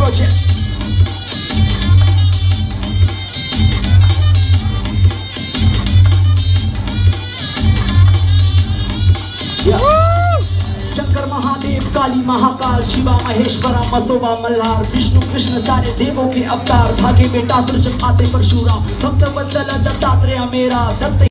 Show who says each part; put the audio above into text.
Speaker 1: मौज है। शंकर महादेव, काली महाकाल, शिवा महेश्वरा, मसोबा मल्हार, विष्णु कृष्ण सारे देवों के अवतार, भागे बेटा जब आते परशुराम, भक्त वत्सल दत्तात्रेय मेरा दत्त